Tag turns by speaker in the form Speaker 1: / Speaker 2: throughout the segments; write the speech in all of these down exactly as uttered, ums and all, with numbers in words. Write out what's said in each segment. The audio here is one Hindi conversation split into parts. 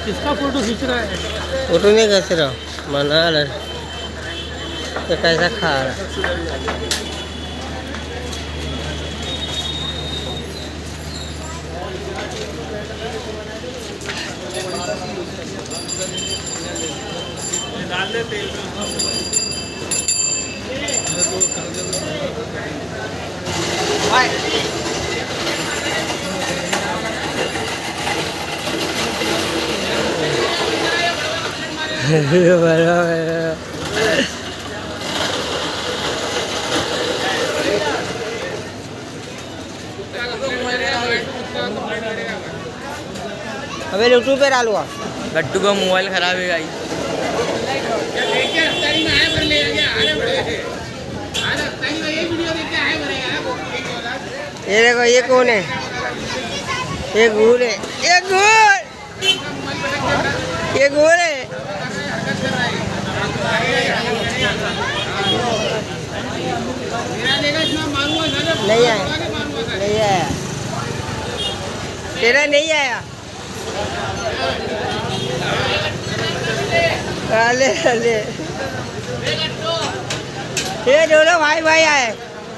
Speaker 1: किसका फोटो खींच रहा है?
Speaker 2: फोटो नहीं खींच रहा, मना रहा तो कैसा खा रहा।
Speaker 1: डाल दे तेल
Speaker 2: अबे यूट्यूब पे डालूंगा।
Speaker 3: गट्टू का मोबाइल खराब है गाइस।
Speaker 2: ये देखो ये कौन है? ये घूर है, ये घूर, ये घूर है। नहीं आया, नहीं आया, तेरा नहीं आया। अले अले ये दोनों भाई भाई आए।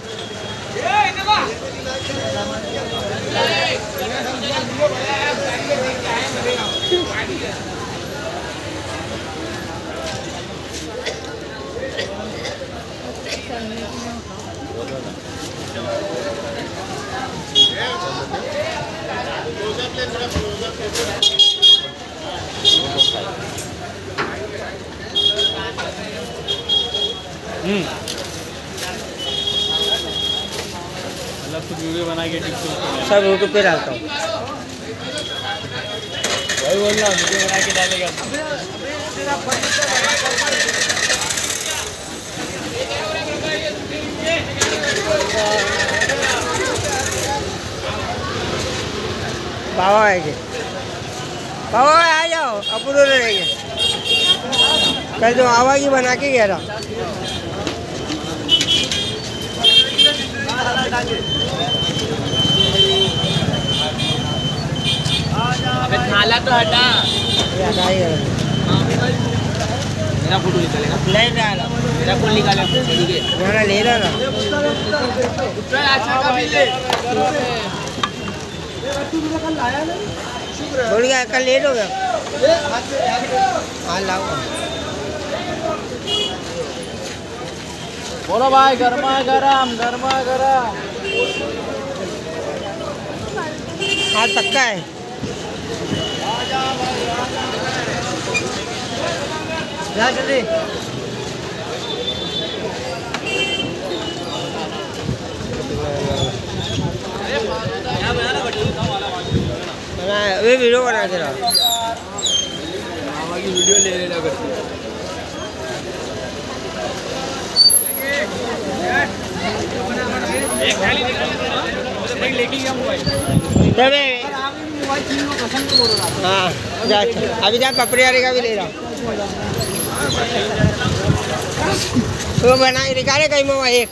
Speaker 1: हम्म अलग से वीडियो बना के टिकटॉक
Speaker 2: सब यूट्यूब पे डालता हूँ।
Speaker 1: भाई बोल रहा वीडियो बना के डालेगा।
Speaker 2: बाबा आएंगे, बाबा आ जाओ, अपूर्ण रहेंगे। कल जो आवाज़ ही बना के गया था।
Speaker 3: अबे थाला तो हटा। मेरा फोटो निकालेगा?
Speaker 2: नहीं डाला,
Speaker 3: मेरा फोन निकाला ठीक है।
Speaker 2: मेरा ले रहा ना। बोल गया कल लेट हो गया। हाँ लाओ।
Speaker 3: बोलो भाई, गर्मा गरम गर्मा गरम।
Speaker 2: हाथ पक्का है। जा जल्दी। अभी वीडियो बना के रहा।
Speaker 3: वीडियो ले लेना करते।
Speaker 2: हाँ जा, अभी जा पपड़ियारी का भी ले रहा। वो बना निकाले कहीं में एक।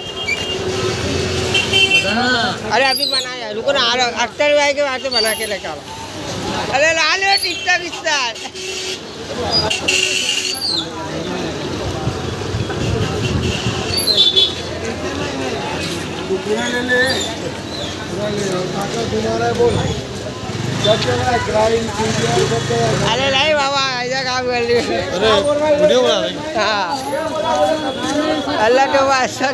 Speaker 2: अरे अभी बनाया, रुको ना, अख्तर भाई के वहाँ से बना के लेकर आओ। अरे ला लो टिकटा बिस्ता।
Speaker 1: पूरा ले ले, पूरा ले लो। काका तुम्हारा है बोल।
Speaker 2: अरे नहीं बाबा ऐसा काम कर लिया।
Speaker 1: अरे वीडियो बना रहे।
Speaker 2: हाँ अल्लाह के वास्ता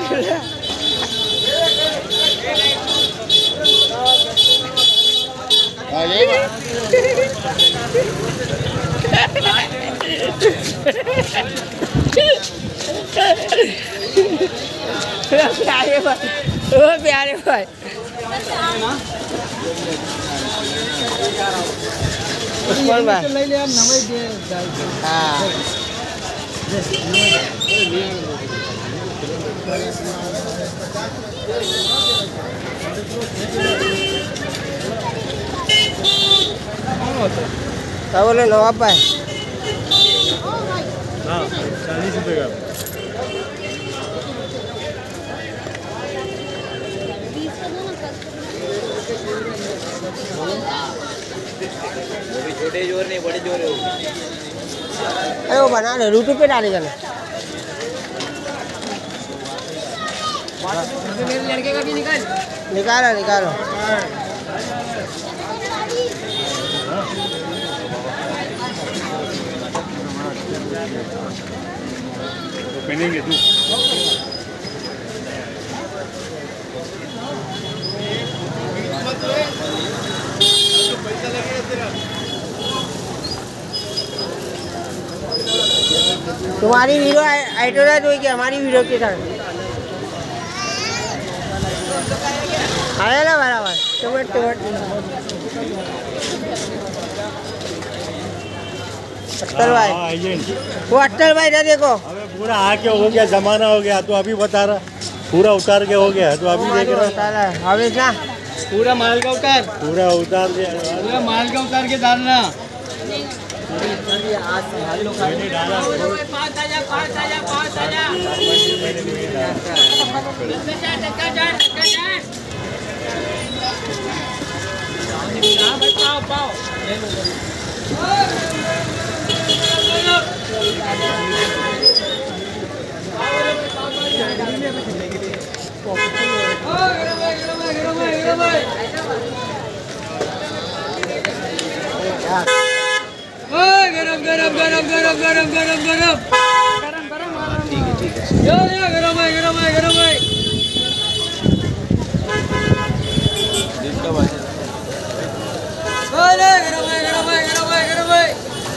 Speaker 2: प्यारे भाई, वो प्यारे भाई। कौन बात? हाँ क्या बोले नवाब भाई?
Speaker 1: हाँ चालीस रुपये का।
Speaker 4: बीस का दो ना।
Speaker 3: छोटे जोर नहीं बड़े जोर है।
Speaker 2: अरे वो बना लो, यूट्यूब पे डालेगा ना।
Speaker 3: मेरे लड़के का भी निकाल
Speaker 2: निकालो निकालो।
Speaker 1: तो पहनेंगे तू
Speaker 2: तुम्हारी वीडियो आइटोरा तो क्या हमारी वीडियो के साथ आया ना बराबर। टमाट टमाट अट्टर भाई, वो अट्टर भाई ना देखो।
Speaker 1: अबे पूरा आके हो गया, जमाना हो गया, तो अभी बता रहा पूरा उतार के हो गया, तो अभी देख रहा
Speaker 2: अभी ना
Speaker 3: पूरा माल का उतार
Speaker 1: पूरा उतार दिया।
Speaker 3: पूरा माल का उतार के डालना। गरम गरम गरम गरम गरम गरम गरम गरम गरम ठीक है ठीक है गरम है गरम है गरम है जिसका बात है गरम है गरम है गरम है गरम है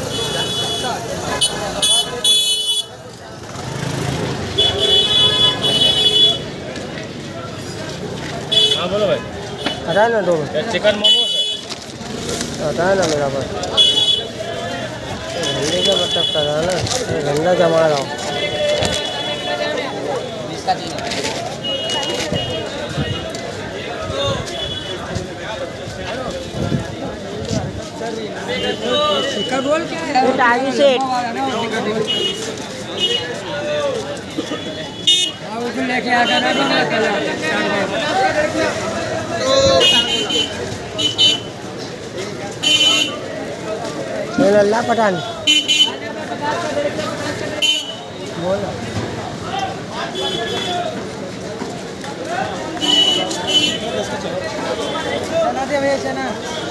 Speaker 3: हाँ बोलो भाई।
Speaker 2: हटा ना दो
Speaker 3: चिकन मोमोज है,
Speaker 2: हटा ना मेरा बस धंधे का मतलब करा ना, धंधा जमा रहा हूँ।
Speaker 3: रोल क्या है?
Speaker 2: ताजी सेट
Speaker 3: लेके आ कर
Speaker 2: अल्लाह पठान बोलो।
Speaker 3: चना दे भैया चना।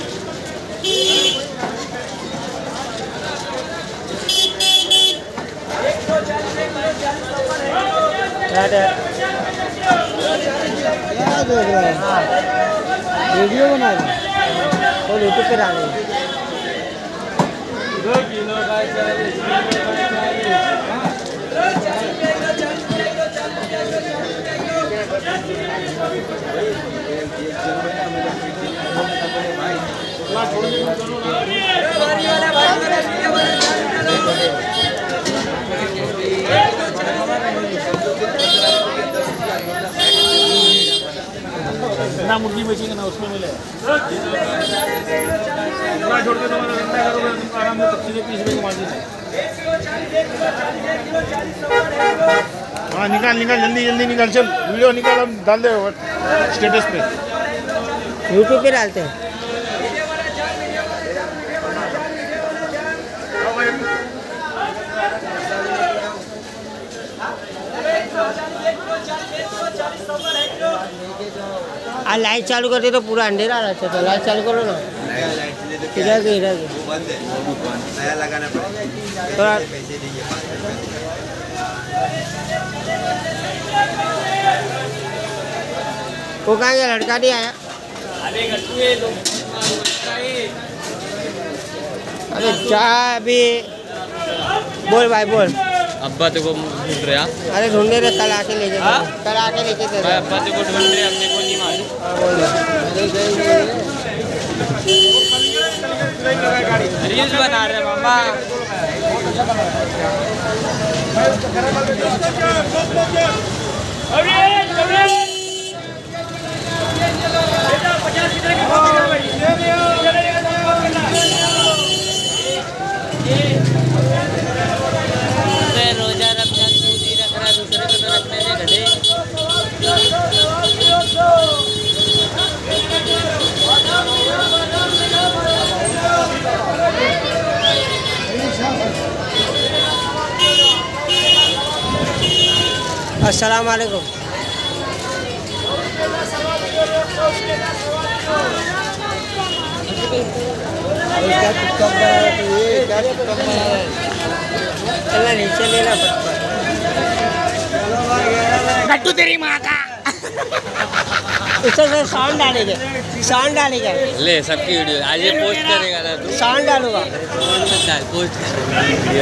Speaker 2: क्या देख रहे हैं? हाँ वीडियो बना रहे हैं और यूट्यूब पे डाल रहे हैं।
Speaker 3: दो किलो का चालीस ना मुर्गी बेचेंगे ना उसमें मिले छोड़ के तुम्हारा धंधा करोगे तुम आराम से पच्चीस तीस रुपये का मार्जिन है। हाँ निकाल निकाल जल्दी जल्दी निकाल, चल वीडियो निकाल, हम डाल दे स्टेटस पे,
Speaker 2: यूट्यूब पे डालते हैं। आ लाइट चालू करते तो पूरा अंधेरा रहता, तो लाइट चालू करो ना। इधर के इधर के
Speaker 4: नया लगाना पड़ेगा,
Speaker 2: थोड़ा
Speaker 4: पैसे दीजिए।
Speaker 2: वो कहाँ गया लड़का नहीं आया? अरे चाय अभी बोल भाई बोल।
Speaker 3: अब्बा तो को ढूंढ रहे हैं।
Speaker 2: अरे ढूंढने रहे, कल आके ले जाए, कल आके लेके दे रहे।
Speaker 3: अब्बा तो को ढूंढ रहे हैं, अपने को नहीं मालूम।
Speaker 2: हाँ बोल।
Speaker 3: रील्स बना रहे हैं मामा। रोजा रखना सूजी रख रहा, दूसरे को तो रखने से घटे।
Speaker 4: Thank you.
Speaker 2: अस्सलाम वालेकुम। चला नीचे लेना पड़ता
Speaker 3: कट्टू तेरी माँ का।
Speaker 2: उससे सर साउंड डालेंगे, साउंड डालेगा,
Speaker 5: ले सबकी वीडियो आज ये पोस्ट करेगा ना तू।
Speaker 2: साउंड डालूंगा।
Speaker 5: पोस्ट कर